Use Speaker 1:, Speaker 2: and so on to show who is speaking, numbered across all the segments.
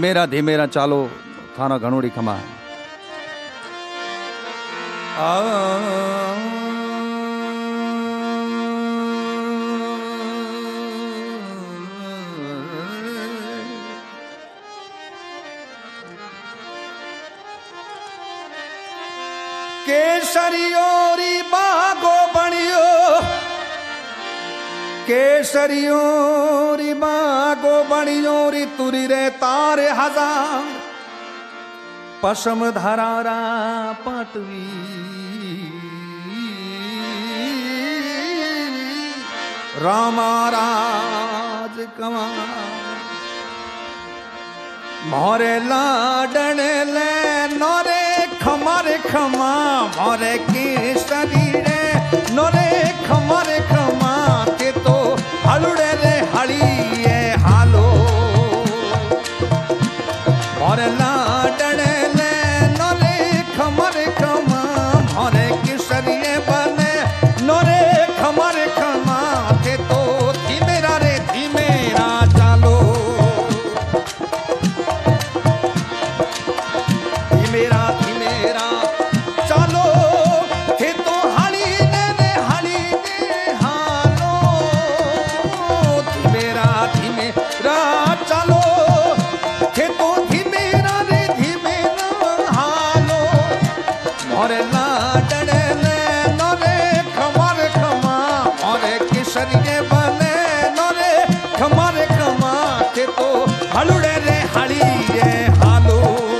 Speaker 1: ધીમેરા ચાલો થાનો ઘણોડી ખમા
Speaker 2: केसरियोरी बागो बणियो केसरियोरी बागो बणियोरी तुरी रे तारे हजार पशम धरारा पाटवी रामाराज कमा मोरे लाडने ले नोरे खमारे खमा मोरे केसरी रे नोरे खमारे खमा के तो हलुड़े रे हड़िए हालो मोरे लाडने ले नोरे खमारे खमा मोरे केसरी बने नोरे खमारे खमा के तो धीमेरा रे धीमेरा चालो धीमेरा धीमेरा चालो थे तो हाली ने हालो धीमेरा धीमेरा चालो थे तो धीमेरा रे धीमेरा हालो मोरे लाडने ले नोरे खमारे खमा मोरे केसरिये बने नोरे खमारे खमा थे तो हलुड़े रे हालिये हालो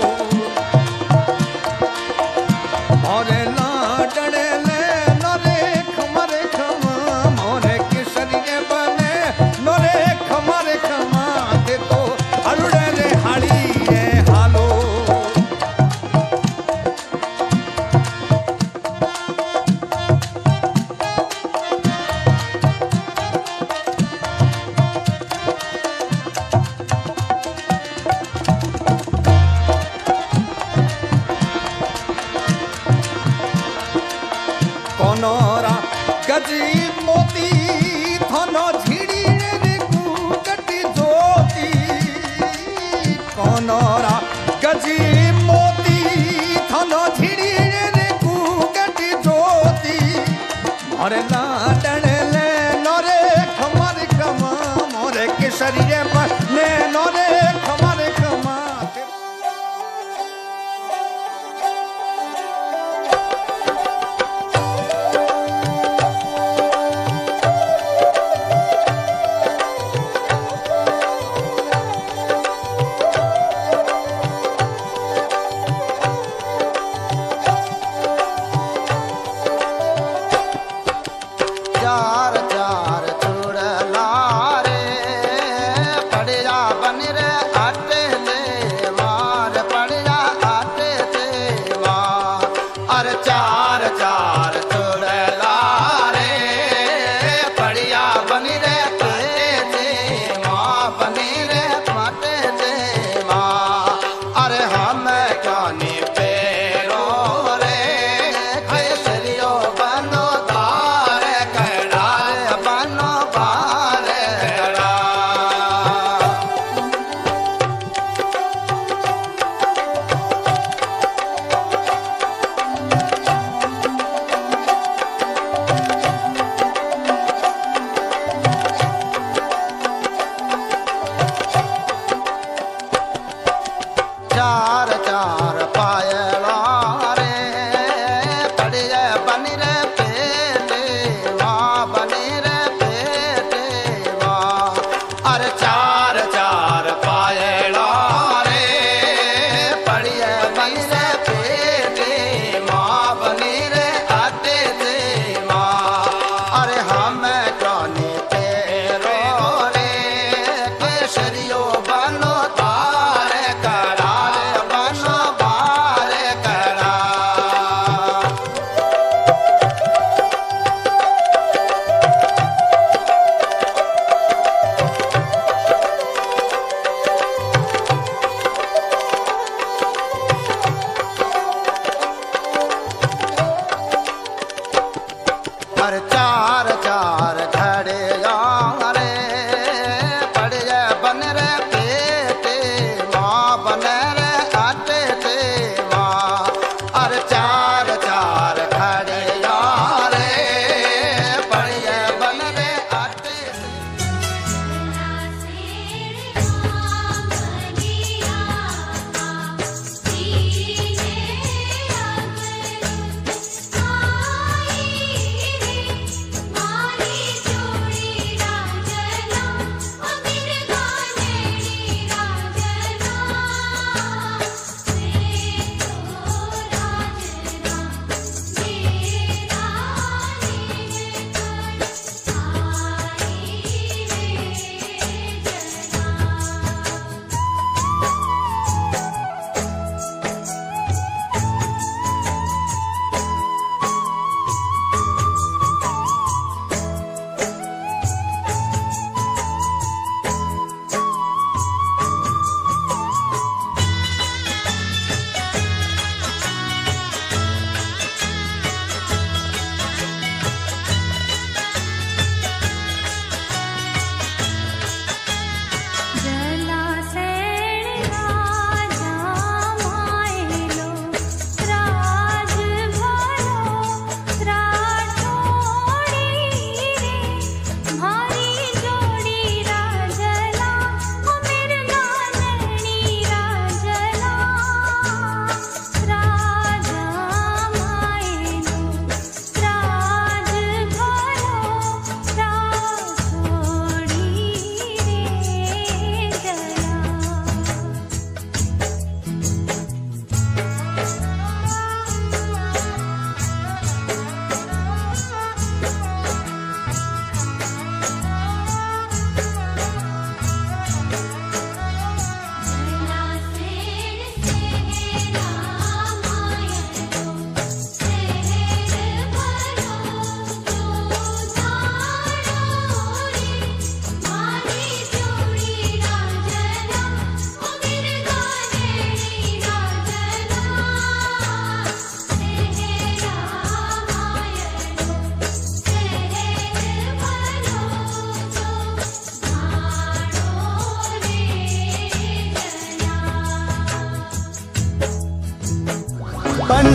Speaker 2: मोरे लाडने ले नोरे खमारे खमा मोरे केसरिये बने नोरे खमारे खमा ते तो हलुड़े रे हालिये हालो कोनोरा गजी मोती थनो झिड़ी रे कुकटी जोती कोनोरा गजी मोती थनो झिड़ी रे कुकटी जोती मोरे लाडने ले नोरे खमारे खमा मोरे केसरिये बने नोरे खमारे खमा
Speaker 3: चार चार चूड़ला रे पड़िया बन रे आटे ले मार पड़िया आटे से मार अरे चार चार चूड़ला रे पड़िया बन रे आटे से माँ बनी रे आटे से माँ अरे हम जाने पेरो रे केसरियो बनो तारे कड़ा बनो पारे कड़ा चार चार पायला रे पड़िया बन रे पेटे माँ बनी रे पेटे माँ अरे चार चार पायला रे पड़िया बन रे पेटे माँ बनी रे आटे से माँ अरे हम जाने तेरो रे केसरियो बनो तारे कड़ा बनो बारे कड़ा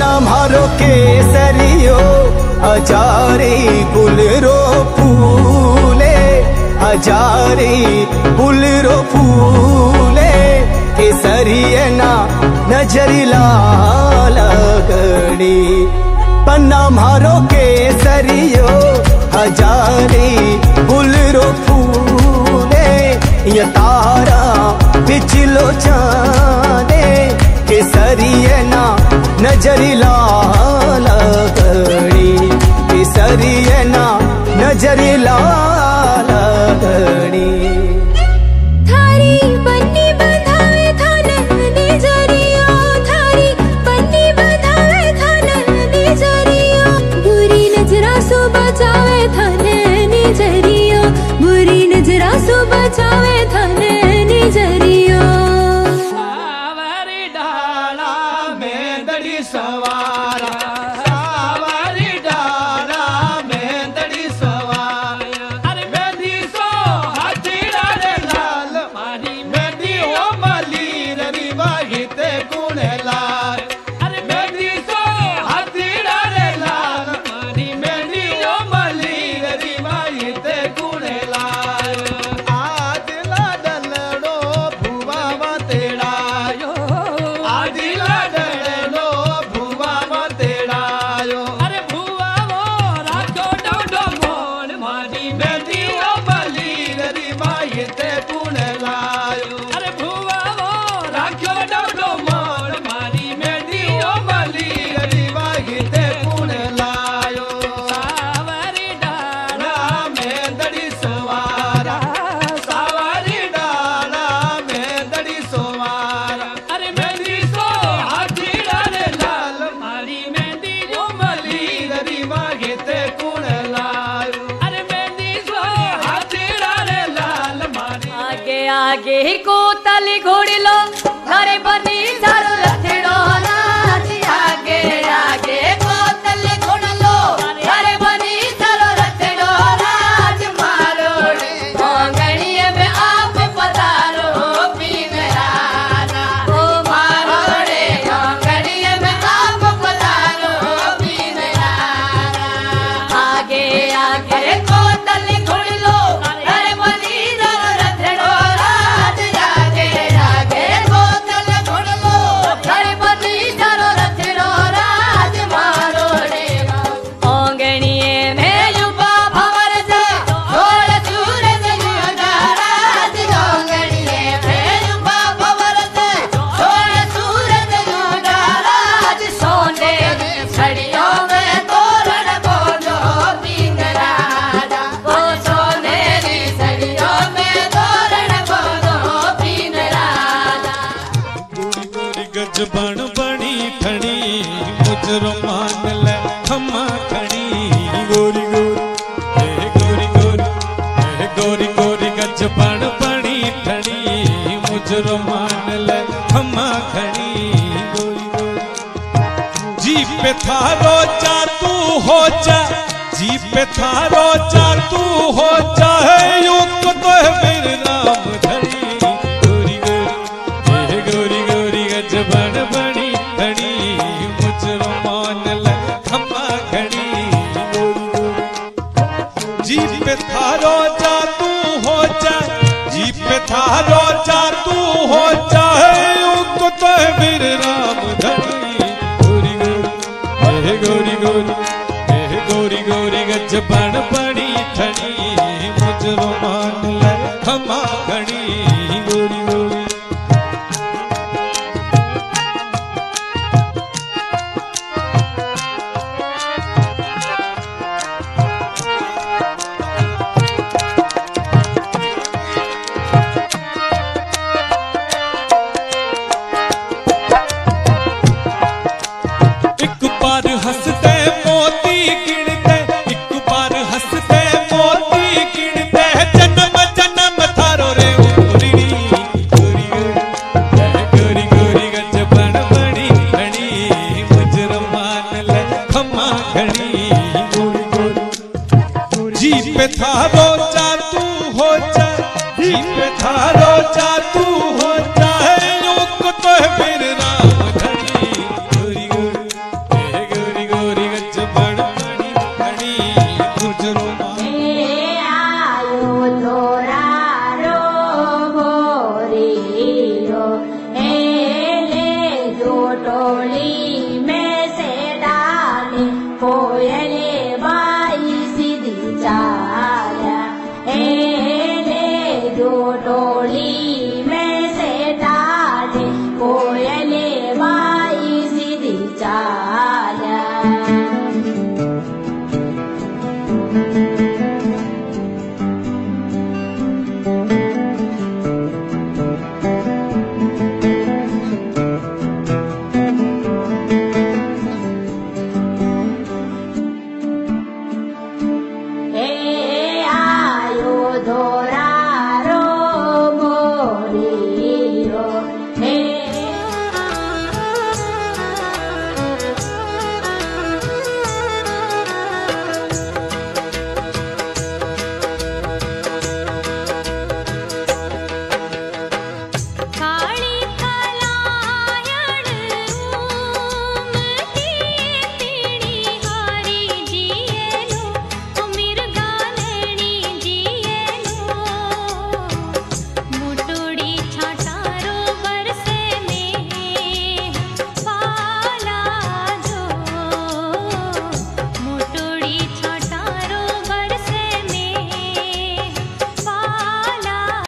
Speaker 4: पन्ना मारो केसरियो हजारी गुल रो फूले हजारी गुल रो फूले केसरिये ना नजरी लाल गणी पन्ना मारो केसरियो हजारी गुल रो फूले ये तारा पिछलो चांदे केसरिये ना नजरी लाल गणी केसरिये ना नजरी लाल गणी
Speaker 5: थारी पन्नी बंधावे थान निजरियो थारी पन्नी बंधावे थान निजरियो बुरी नजरा सो बचावे थान निजरियो बुरी नजरा सो बचावे थान निजरियो
Speaker 2: सावरी डाला मेंदड़ी सवारा सावरी डाला मेंदड़ी सवारा अरे मेंदी सो हाथीरा रे लाल मारी मेंदी ओ मली री वाहिते कुणे लाल अरे मेंदी सो हाथीरा रे लाल मारी मेंदी ओ मली री वाहिते कुणे लाल आज लाडलड़ो भुवा तेड़ायो आज लाडलड़ो भुवा तेड़ायो अरे भुवा वो राखो डोडो मोन मारी मेंदी ओ मली री वाहिते कुणे लायो अरे भुवा वो राखो डोडो मोन मारी मेंदी ओ मली री वाहिते कुणे लायो सावरी डाला मेंदड़ी सवारा सावरी डाला मेंदड़ी सवारा अरे मेंदी सो हाथीरा रे लाल मारी मेंदी ओ मली री वाहिते कुणे लायो अरे मेंदी सो हाथीरा रे लाल मारी
Speaker 5: आगे आगे को तली घोड़ी लो घरे बनी झारू रथड़ो नाच आगे आगे को तली घोड़ी लो घरे बनी झारू रथड़ो नाच मारो आंगणिये में आप पधारो पीनराना ओ मारो रे आंगणिये में आप पधारो पीनराना आगे आगे को तली घोड़ी लो घरे बनी झारू रथड़ो नाच आगे आगे को तली घोड़ी लो घरे बनी झारू रथड़ो नाच मारो रे आंगणिये में युवा भंवर से ढोल सूरज युगा राज आंगणिये में युवा भंवर से ढोल सूरज युगा राज सोने छड़ियों में तोरण बोलो पीनराना वो सोनेरी छड़ियों में तोरण बोलो पीनराना
Speaker 6: गोरी गोरी गज बण बणी ठणी मुजरो मान ले खम्मा खणी गोरी गोरी गोरी गोरी गज बण बणी ठणी मुजरो मान ले खम्मा खणी गोरी गोरी जी पे थारो चा तू हो जा जी पे थारो चा तू हो जा है युग तो है मेरे नाम धनी गोरी गोरी गोरी गज बण बणी धनी मुजरो मान ले खम्मा खड़ी गोरी गोरी जी पे थारो चा तू हो जा जी पे थारो चा तू हो जा है युग तो है मेरे राम धनी गोरी गोरी गोरी गोरी गज बण बणी